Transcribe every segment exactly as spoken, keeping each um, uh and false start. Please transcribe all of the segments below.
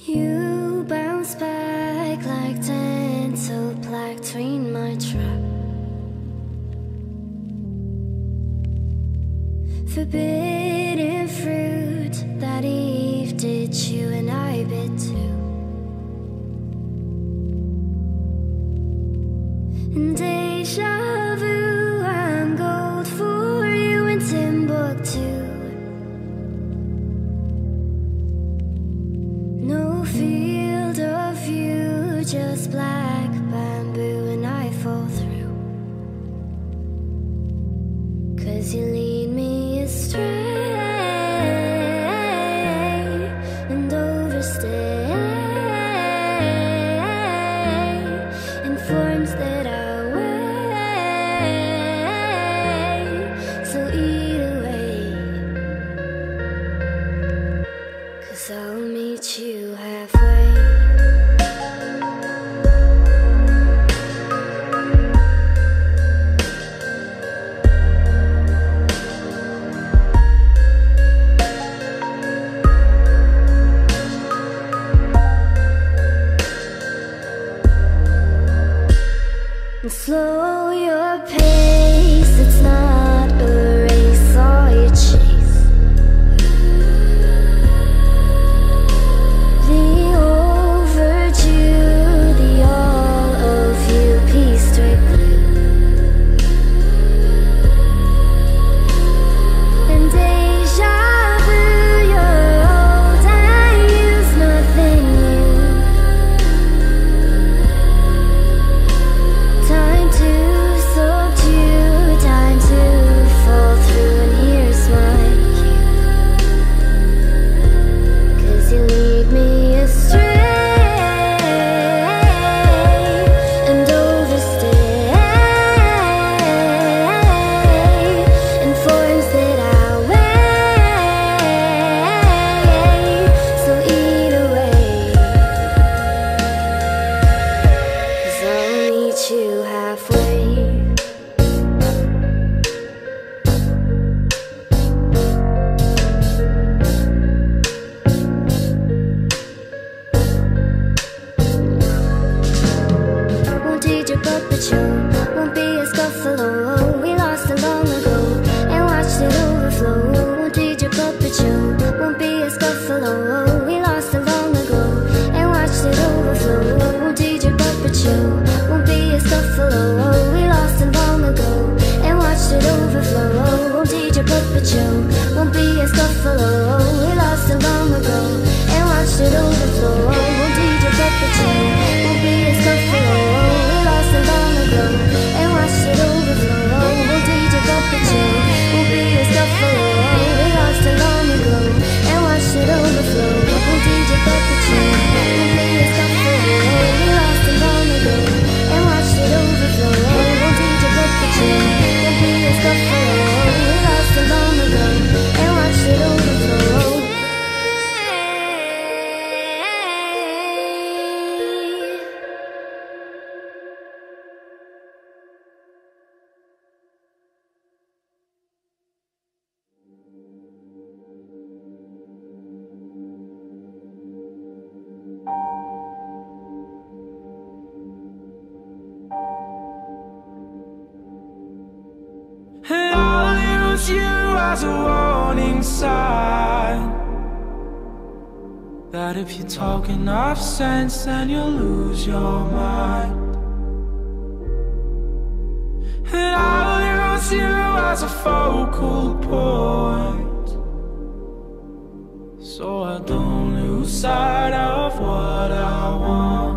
You bounce back like dental plaque between my trap. Forbidden fruit that Eve did chew and I bit too. And deja vu, I'm gold for you in Timbuktu. No field of view, just black bamboo and I fall through. 'Cause you lead me astray and overstay in forms that I weigh. So eat away, 'cause I'll meet you halfway. And slow your pace, it's not a race, all you chase. The overdue, the all of you piece straight blue. And deja vu, you're old and use nothing new. Time to subdue, time to fall through, and here's my cue. 'Cause you lead me astray and overstay in forms that I weigh. So eat away, 'cause I'll meet you halfway. Won't teach you puppet show, won't be a scuffle. We lost it long ago and watched it overflow. Won't teach you puppet show, won't be a scuffle. We lost it long ago and watched it overflow. Won't teach you puppet show, won't be a scuffle. We lost it long ago and watched it overflow. Won't teach you puppet show, won't be a scuffle. We lost it long ago and watched it overflow. Won't teach you puppet show, won't be a scuffle. We lost it long ago and watched it overflow. Won't teach you puppet show, won't be a scuffle. We lost it long ago and watched it overflow. Won't teach you puppet show, won't be a scuffle. We lost it long ago and watched it overflow. Won't teach you puppet show, won't be a scuffle. We lost it long ago and watched it overflow. And I'll use you as a warning sign that if you talk enough sense, then you'll lose your mind. And I'll use you as a focal point, so I don't lose sight of what I want.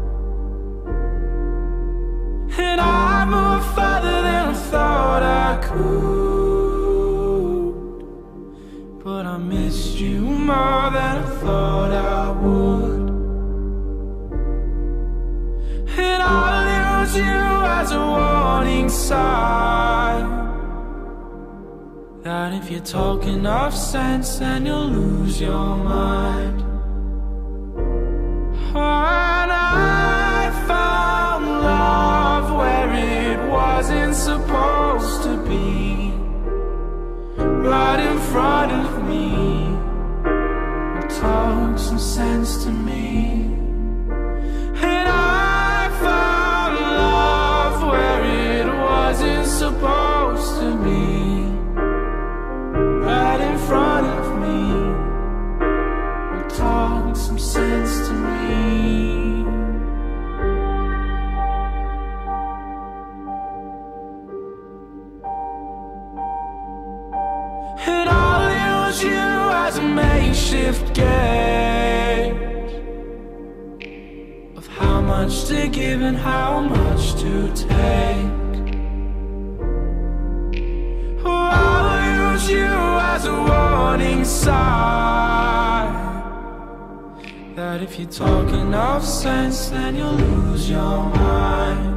And I move further than I thought I could, but I missed you more than I thought I would. And I'll use you as a warning sign that if you talk enough sense, then you'll lose your mind. And I found love where it wasn't supposed to be, right in front of me. Talk some sense to me. as a makeshift gauge of how much to give and how much to take. Oh, I'll use you as a warning sign that if you talk enough sense, then you'll lose your mind.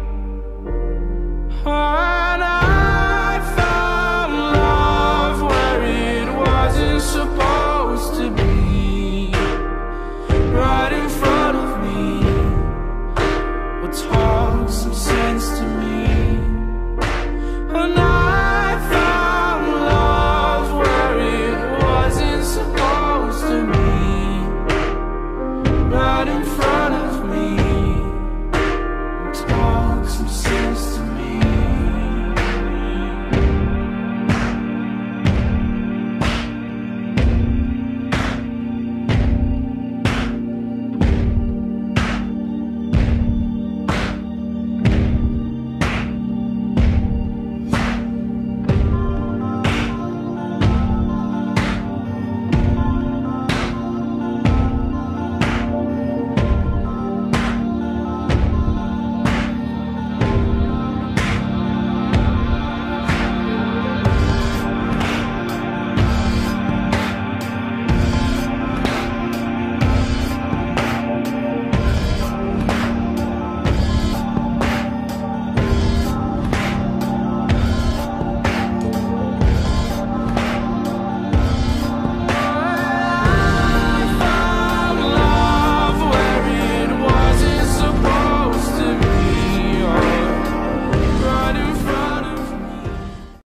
Oh, and I found love where it wasn't supposed to be, right in front of me. Well, talk some sense to me.